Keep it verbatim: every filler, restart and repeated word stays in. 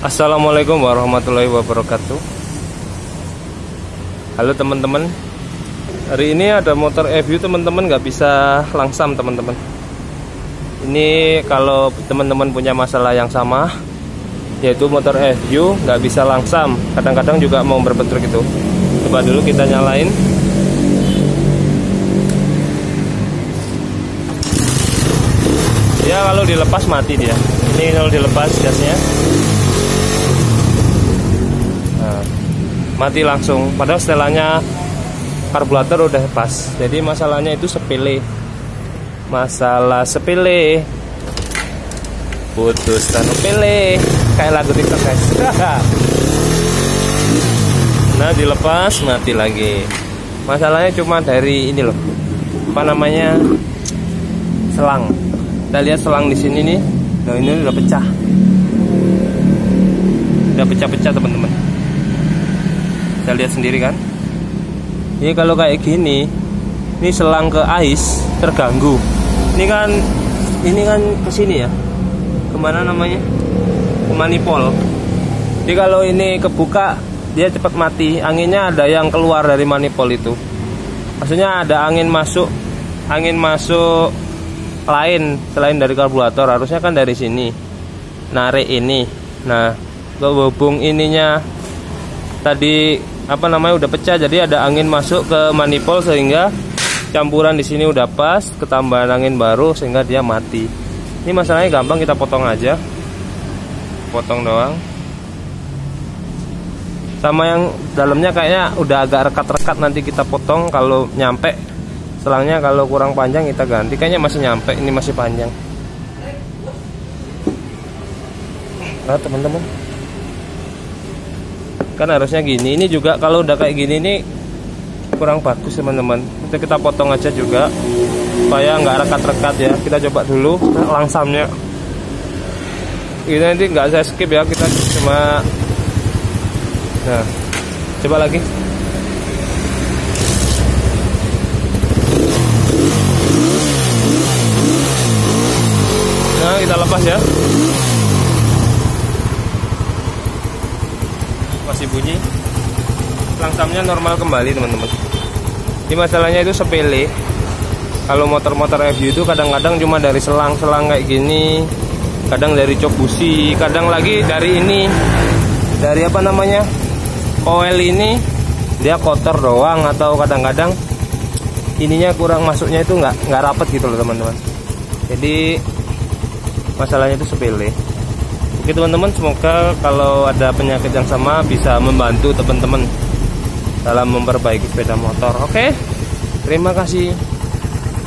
Assalamualaikum warahmatullahi wabarakatuh. Halo teman-teman, hari ini ada motor E-View teman-teman, nggak bisa langsam teman-teman. Ini kalau teman-teman punya masalah yang sama, yaitu motor E-View nggak bisa langsam, kadang-kadang juga mau berbentrok gitu. Coba dulu kita nyalain. Ya kalau dilepas mati dia. Ini kalau dilepas gasnya, nah, mati langsung. Padahal setelannya karburator udah pas. Jadi masalahnya itu sepele. Masalah sepele. Putus tanu pele. Kayak lagu TikTok guys. Nah dilepas mati lagi. Masalahnya cuma dari ini loh. Apa namanya? Selang. Kita lihat selang di sini nih. Nah ini udah pecah. Udah pecah-pecah teman-teman. Kita lihat sendiri kan. Ini kalau kayak gini, ini selang ke ais terganggu. Ini kan, ini kan ke sini ya. Kemana namanya? Ke manipol. Jadi kalau ini kebuka, dia cepat mati. Anginnya ada yang keluar dari manipol itu. Maksudnya ada angin masuk, angin masuk lain selain dari karburator. Harusnya kan dari sini narik ini. Nah, kehubung ininya tadi apa namanya udah pecah, jadi ada angin masuk ke manipol sehingga campuran di sini udah pas, ketambahan angin baru sehingga dia mati. Ini masalahnya gampang, kita potong aja, potong doang. Sama yang dalamnya kayaknya udah agak rekat-rekat, nanti kita potong kalau nyampe. Selangnya kalau kurang panjang kita ganti. Kayaknya masih nyampe, ini masih panjang. Nah teman-teman, kan harusnya gini. Ini juga kalau udah kayak gini ini kurang bagus teman-teman. Nanti kita potong aja juga supaya nggak rekat-rekat ya. Kita coba dulu langsamnya. Ini nanti nggak saya skip ya, kita cuma. Nah coba lagi. Nah kita lepas ya. Masih bunyi. Langsamnya normal kembali teman-teman. Ini masalahnya itu sepele. Kalau motor-motor E-View itu kadang-kadang cuma dari selang-selang kayak gini, kadang dari cok busi, kadang lagi dari ini, dari apa namanya, oil ini dia kotor doang, atau kadang-kadang ininya kurang masuknya itu nggak nggak rapet gitu loh teman-teman. Jadi masalahnya itu sepele. Oke teman-teman, semoga kalau ada penyakit yang sama bisa membantu teman-teman dalam memperbaiki sepeda motor. Oke, terima kasih.